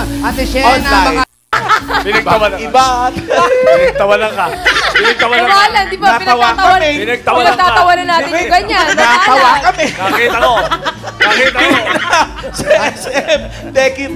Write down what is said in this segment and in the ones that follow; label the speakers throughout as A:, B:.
A: Ate Shena, mga...
B: Pinagtawanan ka.
C: Iba.
B: Pinagtawanan ka. Pinagtawanan ka.
D: Wala, di ba?
C: Natawa kami.
D: Pinagtatawanan natin yung ganyan.
C: Natawa kami.
B: Nakita ko. Nakita ko.
C: Sa SM. Dekit.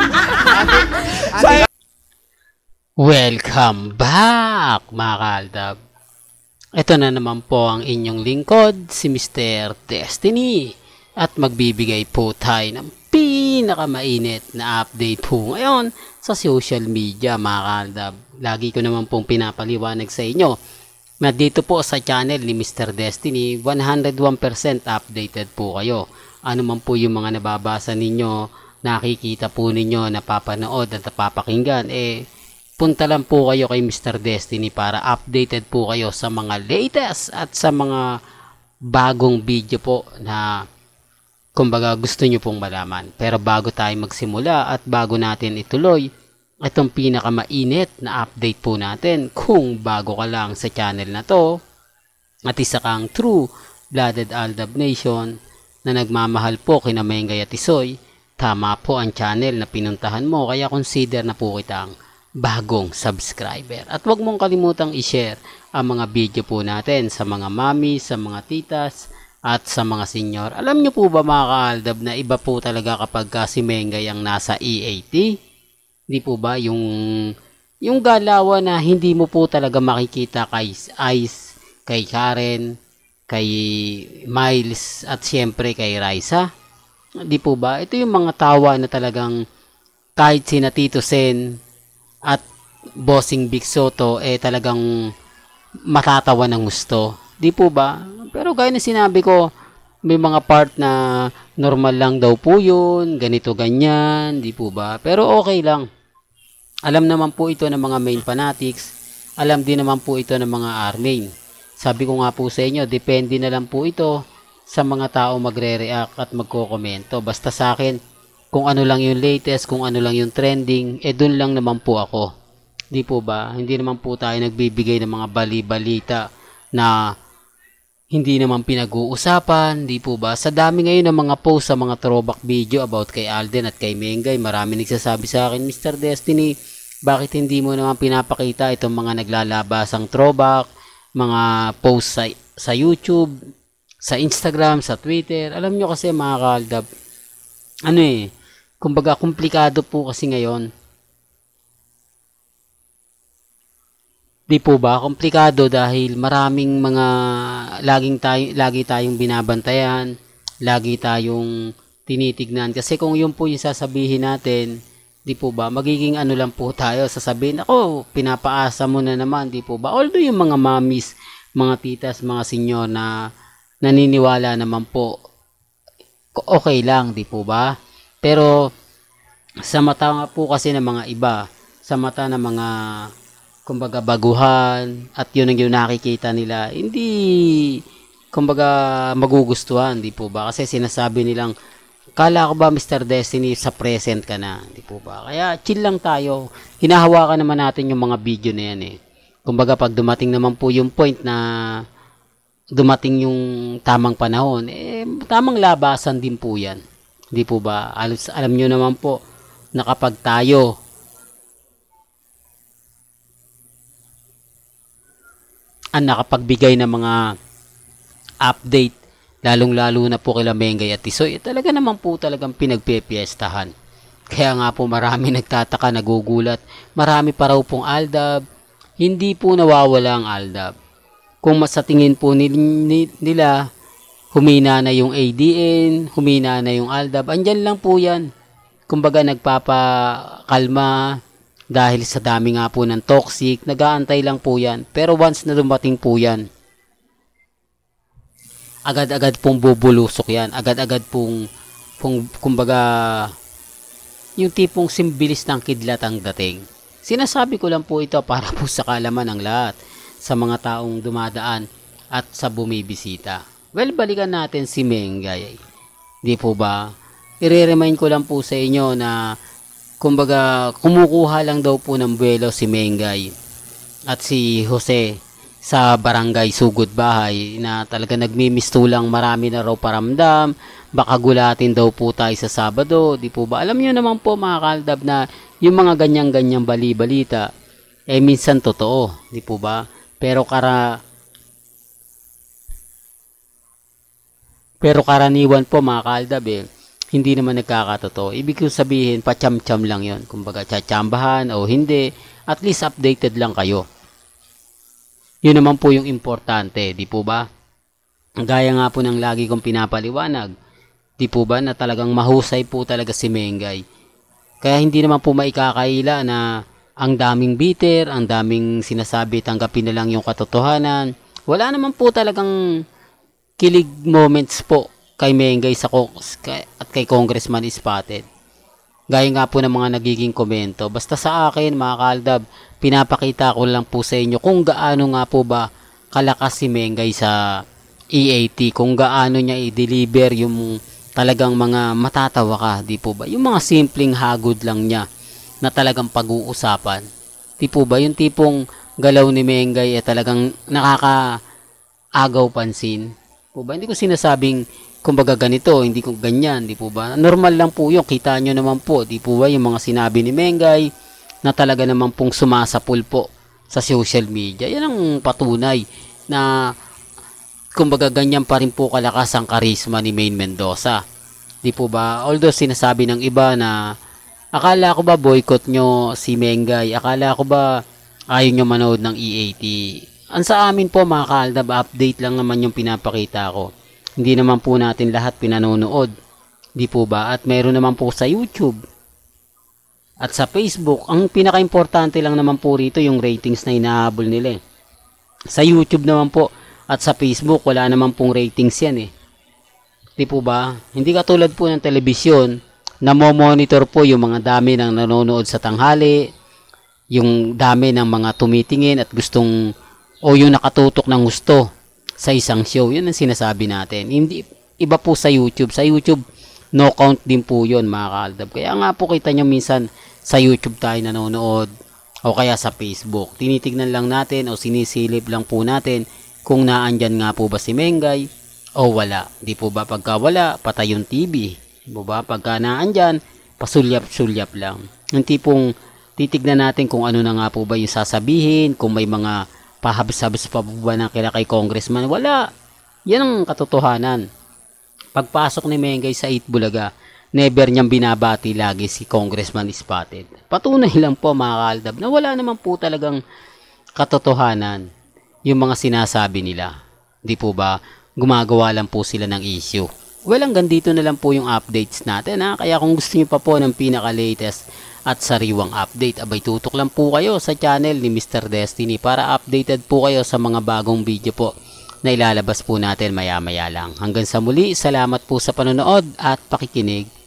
E: Welcome back, mga kaaldab. Ito na naman po ang inyong lingkod, si Mr. Destiny. At magbibigay po tayo ng pinakamainit na update po ngayon sa social media, mga kaaldab. Lagi ko naman pong pinapaliwanag sa inyo na dito po sa channel ni Mr. Destiny, 101% updated po kayo. Ano man po yung mga nababasa ninyo, nakikita po ninyo, napapanood at napapakinggan, punta lang po kayo kay Mr. Destiny para updated po kayo sa mga latest at sa mga bagong video po na kumbaga gusto nyo pong malaman. Pero bago tayo magsimula at bago natin ituloy itong pinakamainit na update po natin, kung bago ka lang sa channel na to at isa kang true blooded Aldab Nation na nagmamahal po kina Mengay at Isoy, tama po ang channel na pinuntahan mo, kaya consider na po kitang bagong subscriber. At huwag mong kalimutang i-share ang mga video po natin sa mga mami, sa mga titas at sa mga senior. Alam nyo po ba, mga kaaldab, na iba po talaga kapag si Mengay ang nasa EAT? Hindi po ba yung galawan na hindi mo po talaga makikita kay Ice, kay Karen, kay Miles at siyempre kay Raisa? Hindi po ba? Ito yung mga tawa na talagang kahit sina Tito Sen at Bossing Big Soto talagang matatawa ng gusto. Di po ba? Pero gaya na sinabi ko, may mga part na normal lang daw po yun, ganito ganyan, di po ba? Pero okay lang. Alam naman po ito ng mga main fanatics, alam din naman po ito ng mga R-main. Sabi ko nga po sa inyo, depende na lang po ito sa mga tao magre-react at magko-komento. Basta sa akin, kung ano lang yung latest, kung ano lang yung trending, dun lang naman po ako. Di po ba? Hindi naman po tayo nagbibigay ng mga bali-balita na hindi naman pinag-uusapan, di po ba? Sa dami ngayon ng mga post sa mga throwback video about kay Alden at kay Mengay, marami nagsasabi sa akin, Mr. Destiny, bakit hindi mo naman pinapakita itong mga naglalabasang throwback, mga post sa YouTube, sa Instagram, sa Twitter? Alam nyo kasi, mga kaaldab, kumbaga komplikado po kasi ngayon. Di po ba? Komplikado dahil maraming mga lagi tayong binabantayan, lagi tayong tinitignan. Kasi kung yun po yung sasabihin natin, di po ba, magiging ano lang po tayo, sasabihin, ako, pinapaasa mo na naman, di po ba? Although yung mga mamis, mga titas, mga senyor na naniniwala naman po, okay lang, di po ba? Pero sa mata po kasi ng mga iba, sa mata ng mga kumbaga baguhan at yun ang yung nakikita nila, hindi kumbaga magugustuhan, di po ba? Kasi sinasabi nilang, kala ko ba Mr. Destiny sa present ka na, di po ba? Kaya chill lang tayo, hinahawakan naman natin yung mga video na yan Kumbaga pag dumating naman po yung point na dumating yung tamang panahon, tamang labasan din po yan, di po ba? Alam nyo naman po na kapag tayo ang nakapagbigay ng mga update, lalong-lalo na po kila Mengay at Tisoy, talaga naman po talagang pinagpepiestahan. Kaya nga po marami nagtataka, nagugulat, marami pa raw pong Aldab, hindi po nawawala ang Aldab. Kung sa tingin po nila, humina na yung ADN, humina na yung Aldab, andyan lang po yan. Kumbaga nagpapakalma, dahil sa dami nga po ng toxic, nag-aantay lang po yan. Pero once na dumating po yan, agad-agad pong bubulusok yan. Agad-agad pong kumbaga, yung tipong simbilis ng kidlat ang dating. Sinasabi ko lang po ito para po sa kaalaman ng lahat, sa mga taong dumadaan at sa bumibisita. Well, balikan natin si Mengay. Di po ba? I-remind ko lang po sa inyo na kumbaga, kumukuha lang daw po ng buwelo si Mengay at si Jose sa barangay Sugod Bahay na talaga nagmimistulang, marami na raw paramdam, baka gulatin daw po tayo sa Sabado, di po ba? Alam nyo naman po mga kaaldab na yung mga ganyan-ganyang bali-balita, minsan totoo, di po ba? Pero karaniwan po mga kaaldab hindi naman nagkakatotoo. Ibig ko sabihin, pacham-cham lang yon. Kumbaga, chachambahan o hindi, at least updated lang kayo. Yun naman po yung importante, di po ba? Gaya nga po ng lagi kong pinapaliwanag, di po ba, na talagang mahusay po talaga si Mengay. Kaya hindi naman po maikakaila na ang daming bitter, ang daming sinasabi, tanggapin na lang yung katotohanan. Wala naman po talagang kilig moments po kay Mengay at kay Congressman Spotted. Gaya nga po ng mga nagiging komento. Basta sa akin, mga kaaldab, pinapakita ko lang po sa inyo kung gaano nga po ba kalakas si Mengay sa EAT, kung gaano niya i-deliver yung talagang mga matatawa ka, di po ba? Yung mga simpleng hagod lang niya na talagang pag-uusapan. Di po ba? Yung tipong galaw ni Mengay talagang nakakaagaw pansin. Po ba? Hindi ko sinasabing kumbaga ganito, hindi ko ganyan, di po ba? Normal lang po yun, kita nyo naman po, di po ba, yung mga sinabi ni Mengay na talaga naman pong sumasapul po sa social media. Yan ang patunay na kumbaga ganyan pa rin po kalakas ang karisma ni Maine Mendoza. Di po ba? Although sinasabi ng iba na akala ko ba boycott nyo si Mengay? Akala ko ba ayaw nyo manood ng EAT? Ang sa amin po mga kaaldab, update lang naman yung pinapakita ko. Hindi naman po natin lahat pinanonood. Di po ba? At meron naman po sa YouTube at sa Facebook. Ang pinaka-importante lang naman po rito yung ratings na hinahabol nila. Sa YouTube naman po at sa Facebook, wala naman pong ratings yan Di po ba? Hindi katulad po ng telebisyon na mo-monitor po yung mga dami ng nanonood sa tanghali, yung dami ng mga tumitingin at gustong o yung nakatutok ng gusto sa isang show. Yun ang sinasabi natin. Hindi, iba po sa YouTube. Sa YouTube, no count din po yun mga kaaldab. Kaya nga po kita nyo minsan sa YouTube tayo nanonood o kaya sa Facebook. Tinitignan lang natin o sinisilip lang po natin kung naandyan nga po ba si Mengay o wala. Di po ba pagka wala, patay yung TV. Di po ba pagka naandyan, pasulyap-sulyap lang. Yung tipong titignan natin kung ano na nga po ba yung sasabihin, kung may mga pahabs-habs pa ba na kay Congressman. Wala. Yan ang katotohanan. Pagpasok ni Mengay sa Itbulaga, never niyang binabati lagi si Congressman Spotted. Patunay lang po mga kaaldab na wala naman po talagang katotohanan yung mga sinasabi nila. Di po ba? Gumagawa lang po sila ng issue. Well, hanggang dito na lang po yung updates natin Kaya kung gusto niyo pa po ng pinaka-latest at sariwang update, abay tutok lang po kayo sa channel ni Mr. Destiny para updated po kayo sa mga bagong video po na ilalabas po natin maya-maya lang. Hanggang sa muli, salamat po sa panonood at pakikinig.